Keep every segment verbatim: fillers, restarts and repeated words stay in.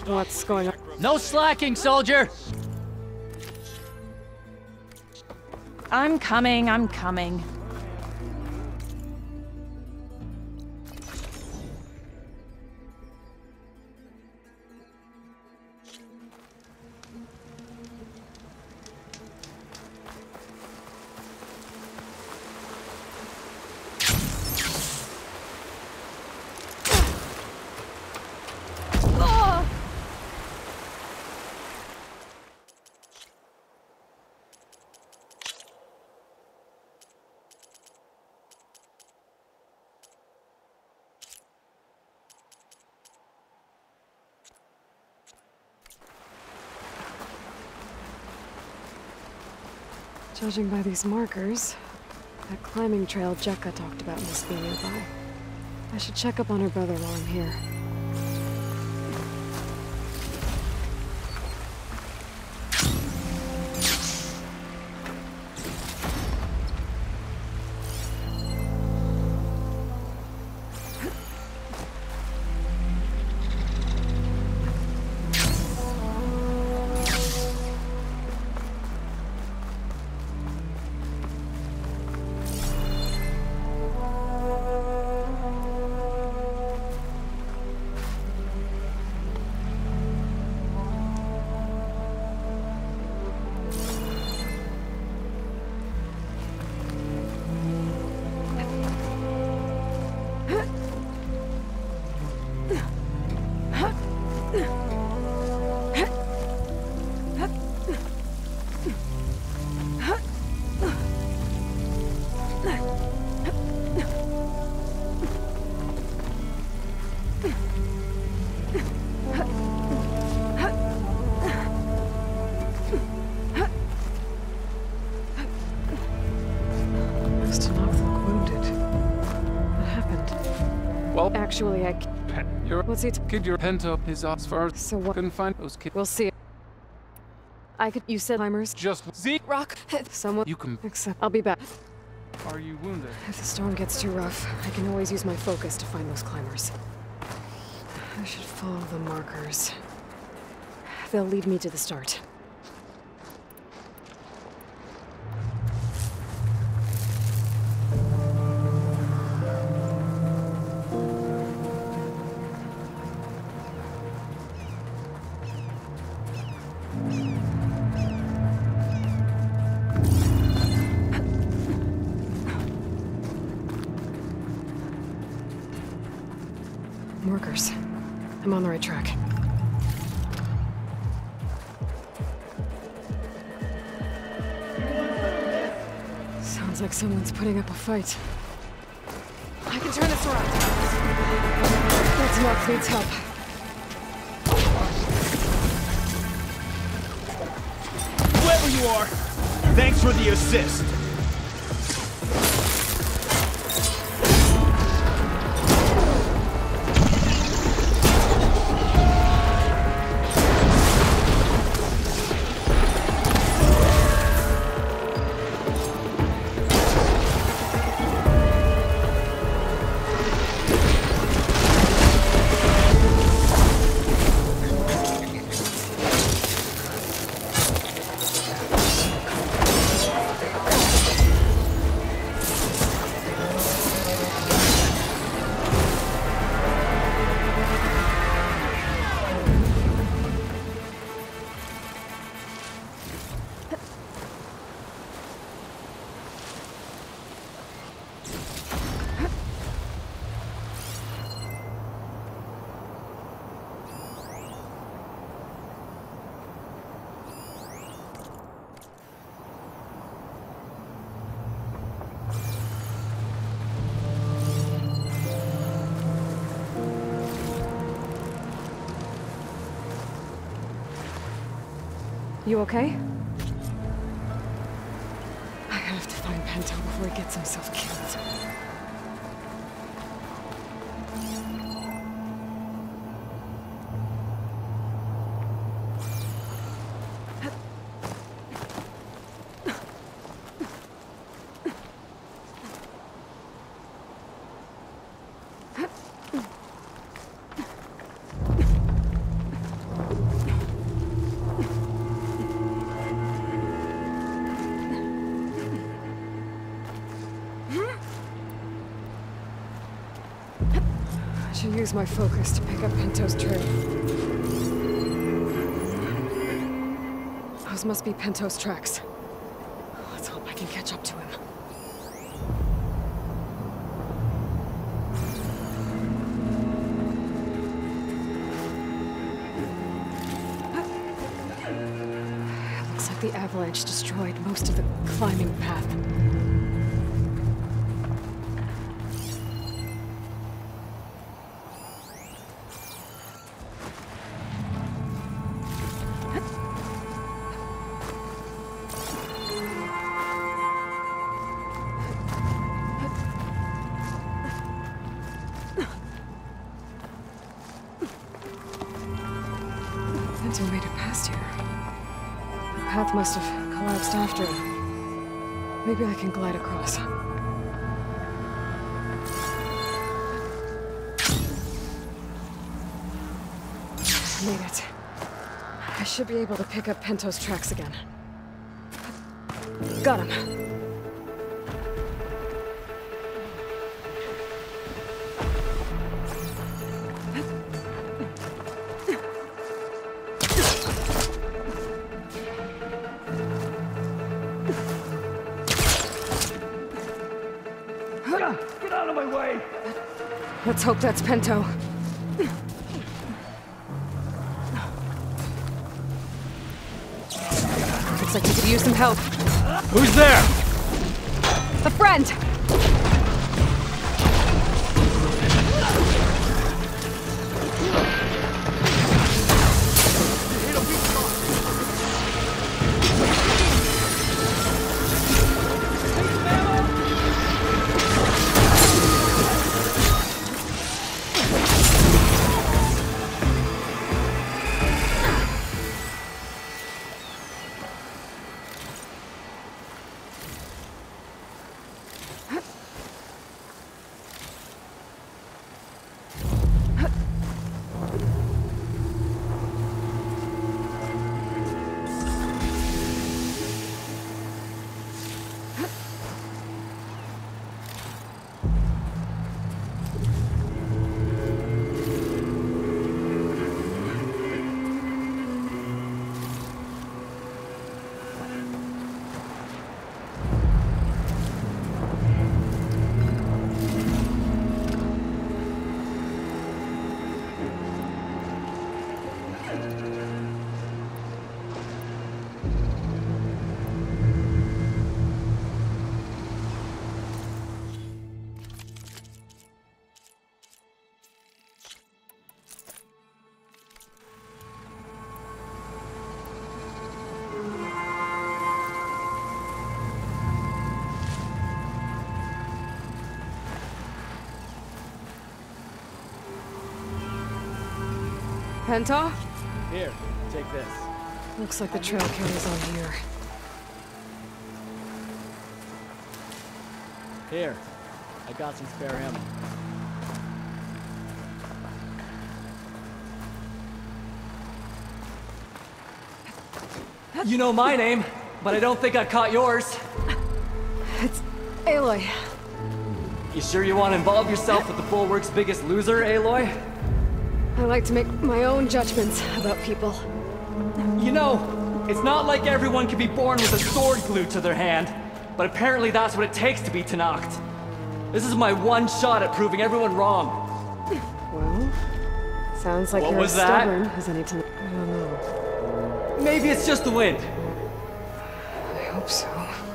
What's going on? No slacking, soldier! I'm coming, I'm coming. Judging by these markers, that climbing trail Jekka talked about must be nearby. I should check up on her brother while I'm here. Actually, I Pen, your What's he t kid your pento is off first. So what? Couldn't find those kids. We'll see. I could. You said climbers. Just Zeke Rock. Someone. You can. Except I'll be back. Are you wounded? If the storm gets too rough, I can always use my focus to find those climbers. I should follow the markers. They'll lead me to the start. Markers. I'm on the right track. Sounds like someone's putting up a fight. I can turn this around. That's enough. Needs help. Whoever you are, thanks for the assist. You okay? I have to find Pento before he gets himself killed. Should use my focus to pick up Pinto's trail. Those must be Pinto's tracks. Let's hope I can catch up to him. Looks like the avalanche destroyed most of the climbing path. Pinto made it past here. The path must have collapsed after. Maybe I can glide across. Made it. I should be able to pick up Pinto's tracks again. Got him. Get out of my way! Let's hope that's Pinto. Looks like we could use some help. Who's there? A friend! Pinto? Here, take this. Looks like the trail carries on here. Here, I got some spare ammo. You know my name, but I don't think I caught yours. It's Aloy. You sure you want to involve yourself with the Bulwark's biggest loser, Aloy? I like to make my own judgments about people. You know, it's not like everyone can be born with a sword glued to their hand, but apparently that's what it takes to be Tanacht. This is my one shot at proving everyone wrong. Well, sounds like What you're was as that? stubborn as any Tan- I don't know. Maybe it's just the wind. I hope so.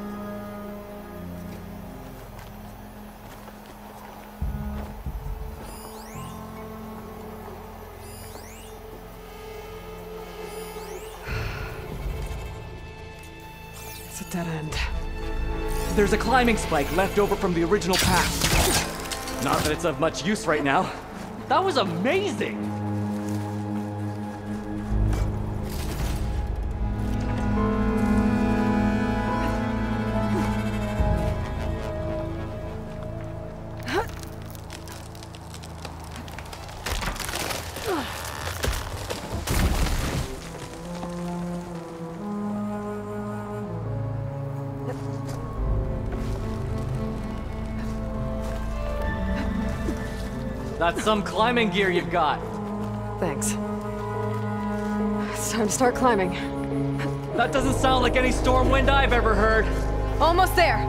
It's a dead end. There's a climbing spike left over from the original path. Not that it's of much use right now. That was amazing! That's some climbing gear you've got. Thanks. It's time to start climbing. That doesn't sound like any storm wind I've ever heard. Almost there!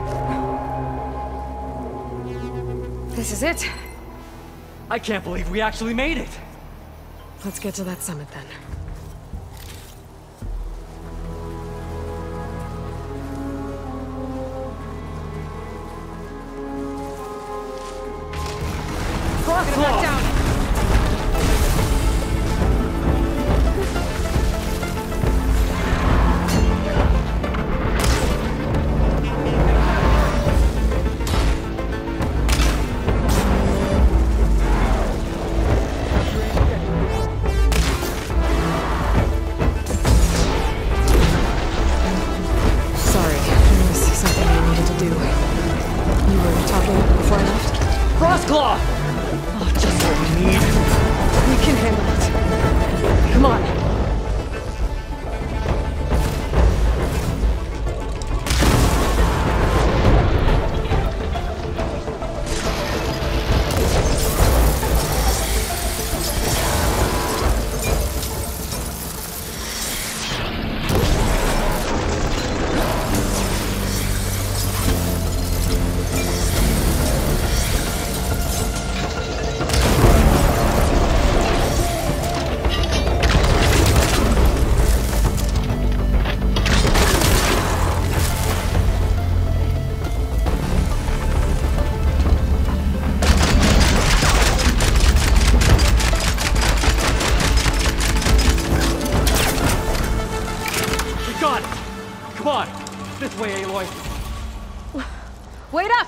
This is it. I can't believe we actually made it. Let's get to that summit then. Frostclaw! Down. Sorry, there was something I needed to do. You were talking before I left? Frostclaw! Oh, just what we need. We can handle it. Come on. Wait up!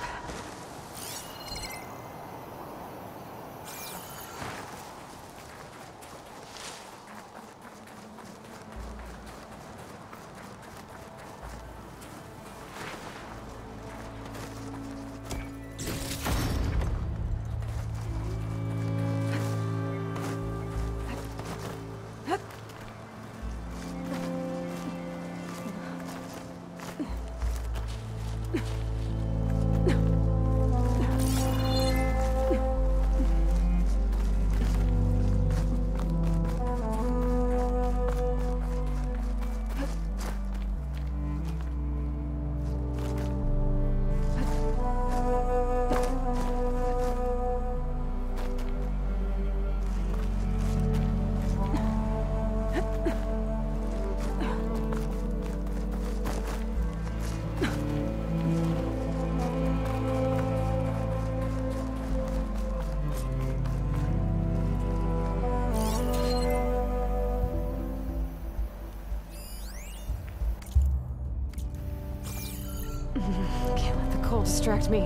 Can't let the cold distract me.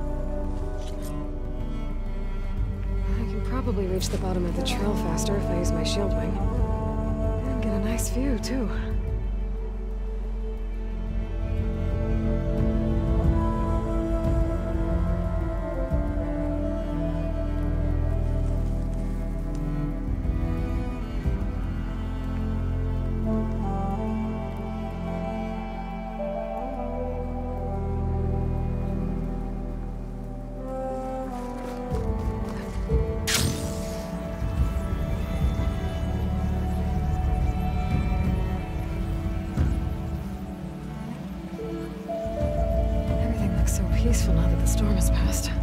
I can probably reach the bottom of the trail faster if I use my shield wing. And get a nice view, too. Peaceful now that the storm has passed.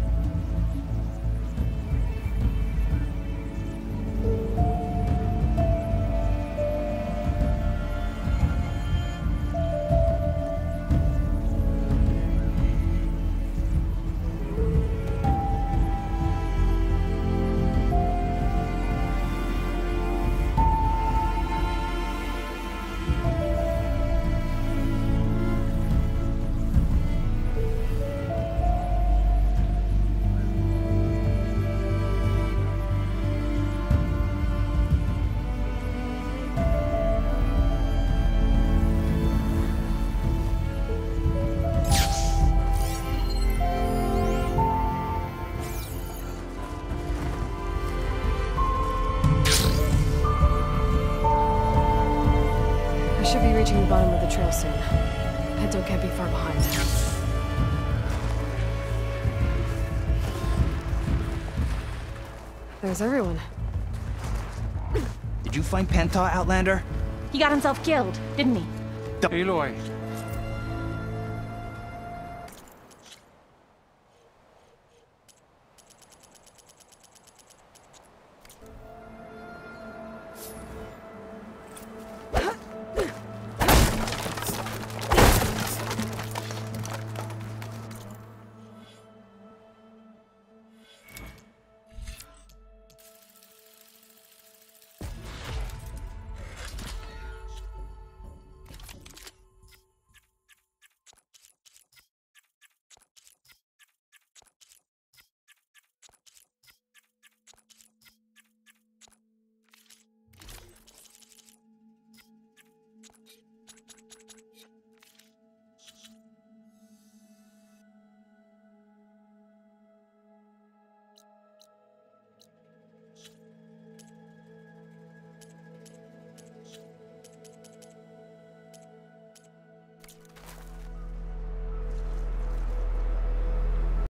Should be reaching the bottom of the trail soon. Pinto can't be far behind. There's everyone. Did you find Penta, Outlander? He got himself killed, didn't he? Aloy,